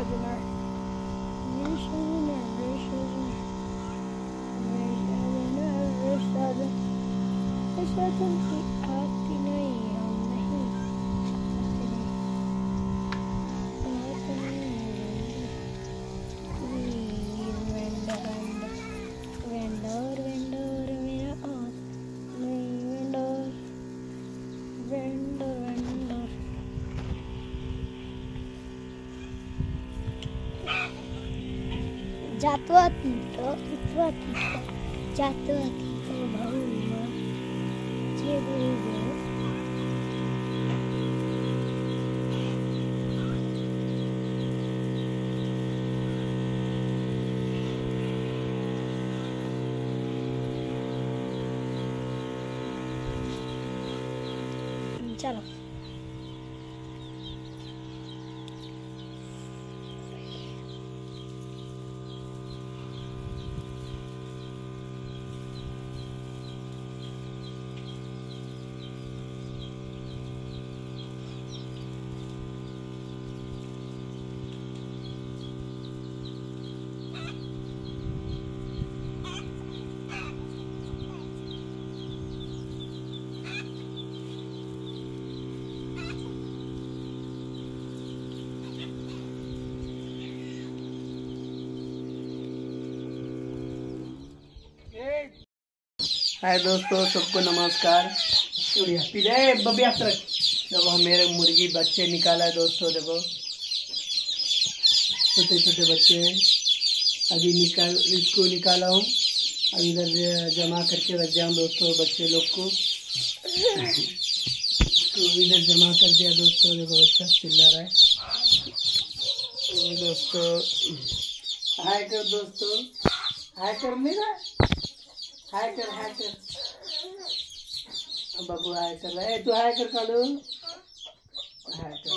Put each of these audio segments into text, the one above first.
चलो हाय दोस्तों, सबको नमस्कार। देखो मेरे मुर्गी बच्चे निकाला है दोस्तों। देखो छोटे छोटे बच्चे हैं। अभी इसको निकाला हूँ। अभी इधर जमा करके रख दिया दोस्तों बच्चे लोग को। तो इधर जमा कर दिया दोस्तों। देखो बच्चा चिल्ला रहा है दोस्तों। हाय कर दोस्तों, हाय कर मेरा, हाय कर बाबू, हाय कर रहा है। तू हाय कर कालू, हाय कर।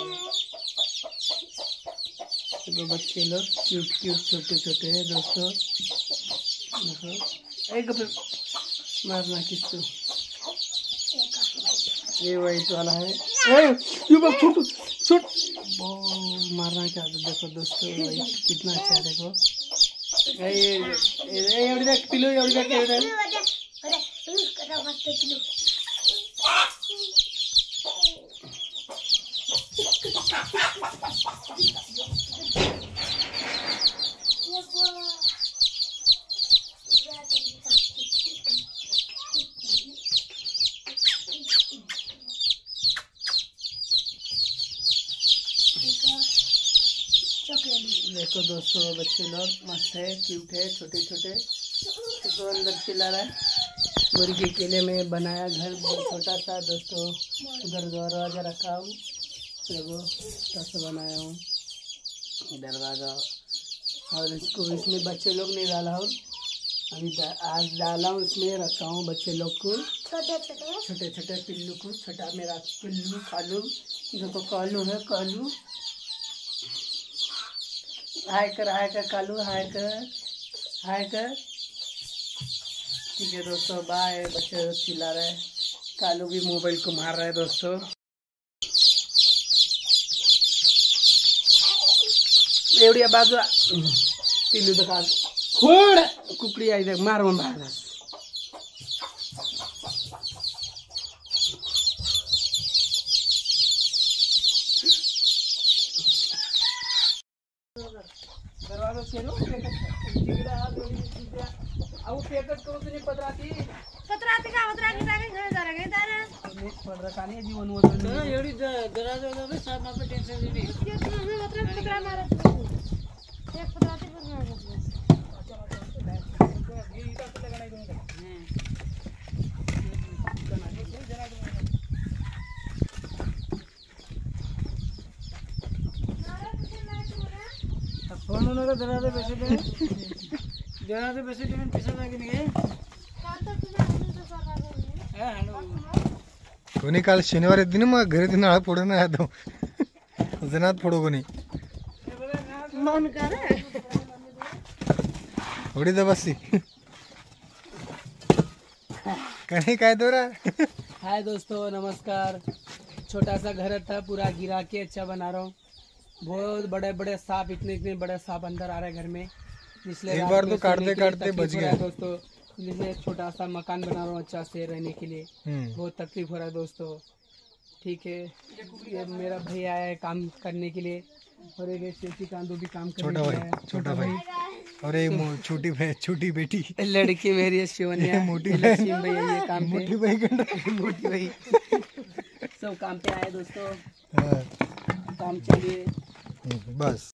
तो बच्चे लोग क्यूट छोटे छोटे हैं दोस्तों। देखो एक मारना किसको, ये वही तो वाला है। छोट मारना क्या। देखो दोस्तों कितना अच्छा है। देखो पिलो देखो दोस्तों बच्चे लोग मस्त है, क्यूट है, छोटे छोटे। तो अंदर चिल्ला रहा है। मुर्गी के लिए मैं बनाया घर छोटा सा दोस्तों। उधर दरवाजा रखा हूँ। देखो कैसे बनाया हूँ दरवाजा। और इसको इसमें बच्चे लोग नहीं डाला हूँ। अभी आज डाला हूँ, इसमें रखा हूँ बच्चे लोग को, छोटे छोटे पिल्लू को। छोटा मेरा पिल्लू कालू, देखो कालू है कालू। हाय कर कालू, हाय कर। ठीक है दोस्तों, बाय। बच्चे चिल्ला रहे हैं। कालू भी मोबाइल को मार रहा है दोस्तों। एवढी बाजू पिल्लू दिखा खोड़ कुकड़ी आई देख मार बाहर। दरवाजा केलो अहो पेकट करू तुम्ही पत्राती का पत्राती टाके घर जरा गई तारा नीट पडरा कानी जीवन वजन एवढी दरवाजा वगैरे साफ आपलं टेन्शन नाही। पत्रा मारा एक पत्राती पण मारा ये इटा तो लगाना ही दूंगा। फोन उन्होंने दरवाजे पैसे दे दरवाजे पैसे देने पैसा लगे नहीं कोणी काल शनिवार दिन मग घरी दिन आळ फोडून नाही आतो जनात फोडू कोणी मन करे उडी दे बसी कहीं काय दोरा। हाय दोस्तों नमस्कार। छोटा सा घर था, पूरा गिरा के अच्छा बना रहा हूँ। बहुत बड़े बड़े सांप, इतने इतने बड़े सांप अंदर आ रहे हैं घर में। इसलिए एक रात बार में तो सोने काटते के लिए काटते तकलीफ बच हो रहा है गए। दोस्तों। इसलिए छोटा सा मकान बना रहा हूँ अच्छा से रहने के लिए। बहुत तकलीफ हो रहा है दोस्तों। ठीक है, ये मेरा भाई आया है काम करने के लिए, और एक चेची कांदू भी काम करने छोटा के लिए भाई, आया है। छोटा भाई, और एक छोटी बेटी, लड़की मेरी है शिवन्या, मोटी लक्ष्मी भैया ये काम पे, मोटी भाई मोटी भाई सब काम पे आए दोस्तों। हाँ, काम चलिए। बस